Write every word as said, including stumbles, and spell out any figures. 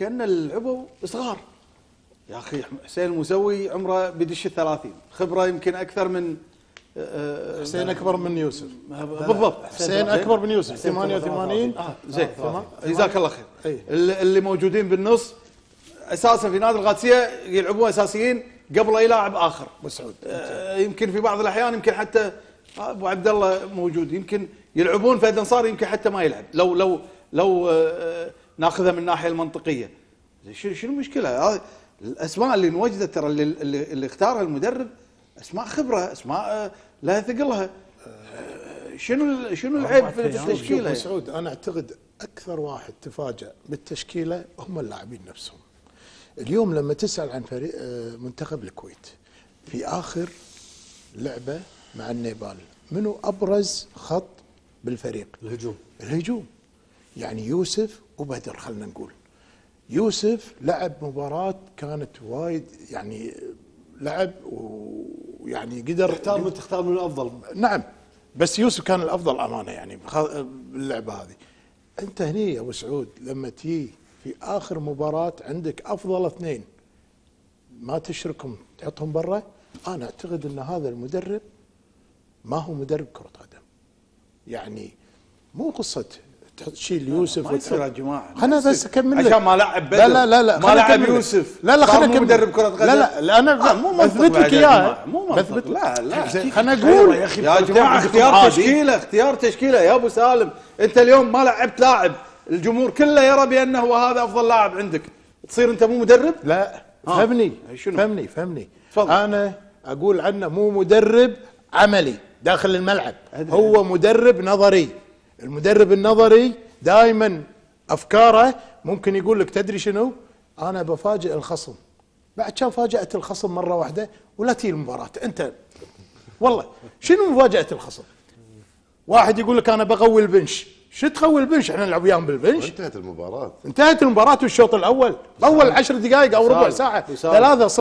كأن العبوا صغار. يا اخي حسين المسوي عمره بيدش الثلاثين، خبره يمكن اكثر من حسين اكبر من يوسف بالضبط. حسين اكبر من يوسف ثمانية وثمانين. اه زين جزاك الله خير. اللي موجودين بالنص اساسا في نادي القادسيه يلعبون اساسيين قبل يلاعب اخر. مسعود آه يمكن في بعض الاحيان يمكن حتى ابو عبد الله موجود، يمكن يلعبون فهد انصاري يمكن حتى ما يلعب لو لو لو آه ناخذها من الناحيه المنطقيه. شنو شنو المشكله؟ هذه الاسماء اللي انوجدت ترى اللي, اللي, اللي اختارها المدرب اسماء خبره، اسماء آه لا ثقلها. آه شنو شنو العيب في التشكيله؟ مسعود انا اعتقد اكثر واحد تفاجأ بالتشكيله هم اللاعبين نفسهم. اليوم لما تسأل عن فريق منتخب الكويت في آخر لعبة مع النيبال، منو أبرز خط بالفريق؟ الهجوم. الهجوم يعني يوسف وبدر. خلنا نقول يوسف لعب مباراة كانت وايد يعني لعب ويعني قدر تختار من تختار من الأفضل. نعم بس يوسف كان الأفضل أمانة يعني باللعبة هذه. أنت هني يا أبو سعود لما تجي في آخر مباراة عندك أفضل اثنين ما تشركهم تحطهم برا، أنا أعتقد أن هذا المدرب ما هو مدرب كرة قدم. يعني مو قصة تشيل يوسف ما يصير يا جماعة. خلنا بس أكمل لك. عشان ما لعب بدر. لا لا لا, لا ما لعب يوسف. لا لا خلنا نكمل. مدرب كرة قدم. لا لا, لا أنا مو أثبت لك إياه. مو منطق. لا لا خلنا نقول يا أخي يا جماعة اختيار تشكيلة اختيار تشكيلة يا أبو سالم. أنت اليوم ما لعبت لاعب الجمهور كله يرى بأنه هو هذا أفضل لاعب عندك، تصير أنت مو مدرب؟ لا فهمني شنو؟ فهمني فهمني فضل. أنا أقول عنه مو مدرب عملي داخل الملعب، هو مدرب نظري. المدرب النظري دائما أفكاره ممكن يقول لك تدري شنو؟ أنا بفاجئ الخصم. بعد كان فاجأت الخصم مرة واحدة ولا تجي المباراة. أنت والله شنو مفاجأة الخصم؟ واحد يقول لك أنا بقوي البنش. شو تقوي البنش؟ احنا نلعب وياهم بالبنش. انتهت المباراة. انتهت المباراة والشوط الأول أول عشر دقائق أو ربع ساعة ثلاثة